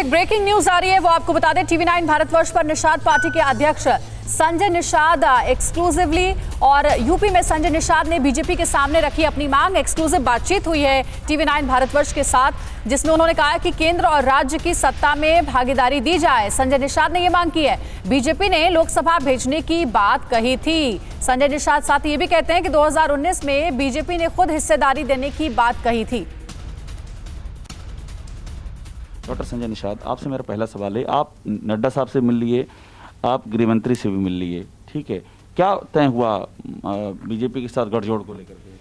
Breaking news आ रही है, वो आपको बता दें। TV9 भारतवर्ष पर निषाद पार्टी के अध्यक्ष संजय निषाद एक्सक्लूसिवली और यूपी में संजय निषाद ने बीजेपी के सामने रखी अपनी मांग। एक्सक्लूसिव बातचीत हुई है TV9 भारतवर्ष के साथ, जिसमें उन्होंने कहा कि केंद्र और राज्य की सत्ता में भागीदारी दी जाए। संजय निषाद ने यह मांग की है। बीजेपी ने लोकसभा भेजने की बात कही थी। संजय निषाद साथ ये भी कहते हैं कि 2019 में बीजेपी ने खुद हिस्सेदारी देने की बात कही थी। डॉक्टर संजय निषाद, आपसे मेरा पहला सवाल है, आप नड्डा साहब से मिल लिए, आप गृह मंत्री से भी मिल लिए, ठीक है, क्या तय हुआ बीजेपी के साथ गठजोड़ को लेकर के?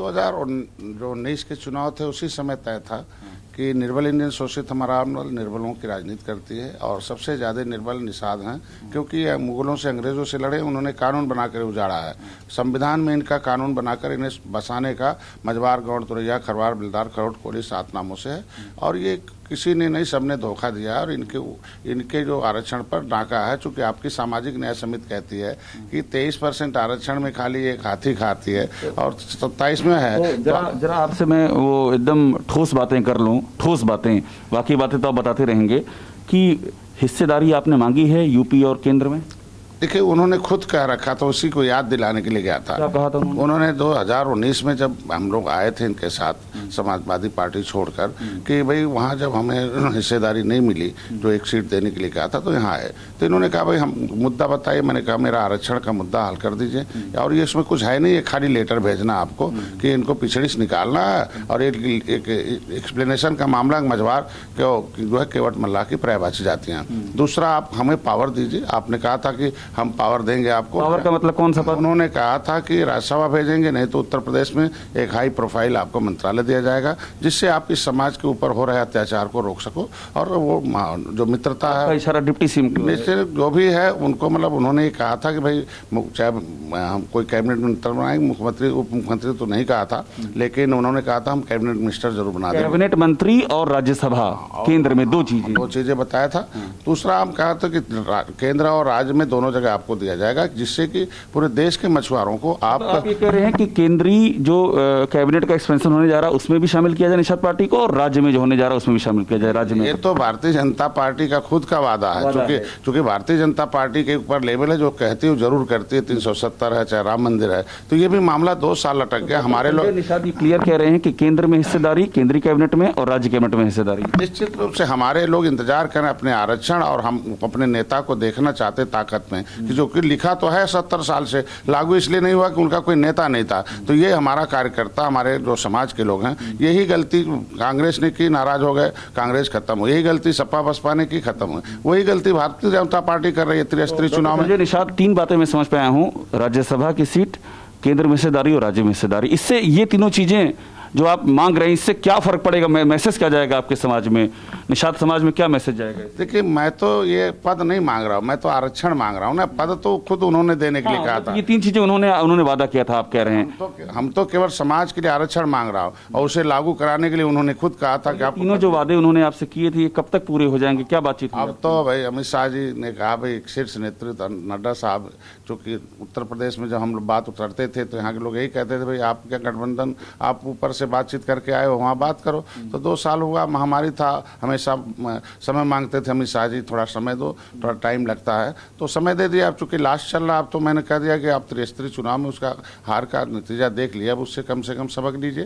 2019 के चुनाव थे, उसी समय तय था कि निर्बल इंडियन शोषित हमारा निर्बलों की राजनीति करती है और सबसे ज़्यादा निर्बल निषाद हैं, क्योंकि मुगलों से अंग्रेजों से लड़े, उन्होंने कानून बनाकर उजाड़ा है। संविधान में इनका कानून बनाकर इन्हें बसाने का मजबार, गौड़, तुरैया, खरवार, बिलदार, खरोट, कोली 7 नामों से है और ये किसी ने नहीं, सबने धोखा दिया और इनके जो आरक्षण पर डाका है। चूंकि आपकी सामाजिक न्याय समिति कहती है कि 23% आरक्षण में खाली एक हाथी खाती है और 27 में है। तो जरा आपसे मैं वो एकदम ठोस बातें कर लूं, ठोस बातें, बाकी बातें तो आप बताते रहेंगे कि हिस्सेदारी आपने मांगी है यूपी और केंद्र में? देखिए, उन्होंने खुद कह रखा था, उसी को याद दिलाने के लिए गया था। क्या कहा था उन्होंने 2019 में जब हम लोग आए थे इनके साथ, समाजवादी पार्टी छोड़कर, कि भाई वहाँ जब हमें हिस्सेदारी नहीं मिली, जो एक सीट देने के लिए कहा था, तो यहाँ आए। तो इन्होंने कहा भाई हम मुद्दा बताइए। मैंने कहा मेरा आरक्षण का मुद्दा हल कर दीजिए और ये इसमें कुछ है नहीं, ये खाली लेटर भेजना आपको कि इनको पिछड़ी से निकालना है और एक एक्सप्लेनेशन का मामला मझवार जो है केवट मल्लाह की प्रयाबाची जाती हैं। दूसरा, आप हमें पावर दीजिए। आपने कहा था कि हम पावर देंगे आपको। पावर का मतलब कौन सा पावर? उन्होंने कहा था कि राज्यसभा भेजेंगे, नहीं तो उत्तर प्रदेश में एक हाई प्रोफाइल आपको मंत्रालय दिया जाएगा, जिससे आप इस समाज के ऊपर हो रहे अत्याचार को रोक सको। और वो जो मित्रता है, इशारा डिप्टी सीएम जो भी है उनको, मतलब उन्होंने कहा था कि भाई चाहे हम कोई कैबिनेट मिनिस्टर बनाएंगे, मुख्यमंत्री उप मुख्यमंत्री तो नहीं कहा था, लेकिन उन्होंने कहा था हम कैबिनेट मिनिस्टर जरूर बना देंगे। कैबिनेट मंत्री और राज्यसभा केंद्र में दो चीजें बताया था। दूसरा, हम कहा था कि केंद्र और राज्य में दोनों जगह आपको दिया जाएगा, जिससे कि पूरे देश के मछुआरों को आप ये कह रहे हैं कि केंद्रीय जो कैबिनेट का एक्सपेंशन होने जा रहा है उसमें भी शामिल किया जाए निषाद पार्टी को, और राज्य में जो होने जा रहा है उसमें भी शामिल किया जाए राज्य में? ये तो भारतीय जनता पार्टी का खुद का वादा है, क्योंकि भारतीय जनता पार्टी के ऊपर लेवल है, जो कहती है जरूर करती है। 370 है, चाहे राम मंदिर है, तो ये भी मामला 2 साल अटक गया। हमारे लोग निषाद क्लियर कह रहे हैं कि केंद्र में हिस्सेदारी, केंद्रीय कैबिनेट में और राज्य कैबिनेट में हिस्सेदारी। निश्चित रूप से हमारे लोग इंतजार करें अपने आरक्षण, और हम अपने नेता को देखना चाहते ताकत में, कि जो कि लिखा तो है 70 साल से, लागू इसलिए नहीं हुआ कि उनका कोई नेता नहीं था। तो ये हमारा कार्यकर्ता, हमारे जो समाज के लोग हैं, यही गलती कांग्रेस ने की, नाराज हो गए, कांग्रेस खत्म हुई। यही गलती सपा बसपा ने की, खत्म हुई। वही गलती भारतीय जनता पार्टी कर रही है त्रिस्तरीय चुनाव में। निषाद, 3 बातें मैं समझ पाया हूँ, राज्यसभा की सीट, केंद्र में हिस्सेदारी और राज्य में हिस्सेदारी। इससे ये तीनों चीजें जो आप मांग रहे हैं, इससे क्या फर्क पड़ेगा? मैसेज क्या जाएगा आपके समाज में, निषाद समाज में क्या मैसेज जाएगा? देखिए, मैं तो ये पद नहीं मांग रहा हूँ, मैं तो आरक्षण मांग रहा हूँ ना। पद तो खुद उन्होंने देने के लिए कहा था। ये 3 चीजें उन्होंने वादा किया था, आप कह रहे हैं। हम तो केवल समाज के लिए आरक्षण मांग रहा हूँ और उसे लागू कराने के लिए उन्होंने खुद कहा था कि आप तीनों जो वादे उन्होंने आपसे किए थे, ये कब तक पूरे हो जाएंगे? क्या बातचीत? अब तो भाई अमित शाह जी ने कहा, भाई शीर्ष नेतृत्व नड्डा साहब, चूंकि उत्तर प्रदेश में जब हम लोग बात उतरते थे तो यहाँ के लोग यही कहते थे, भाई आप क्या गठबंधन, आप ऊपर से बातचीत करके आए हो, वहाँ बात करो। तो 2 साल हुआ, महामारी था, हमेशा समय मांगते थे अमित शाह जी, थोड़ा समय दो, थोड़ा टाइम लगता है, तो समय दे दिया। अब चूंकि लास्ट चल रहा, अब तो मैंने कह दिया कि आप त्रिस्तरीय चुनाव में उसका हार का नतीजा देख लिया, अब उससे कम से कम सबक लीजिए।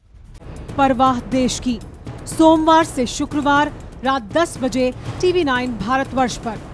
परवाह देश की, सोमवार से शुक्रवार रात 10 बजे TV9 भारतवर्ष पर।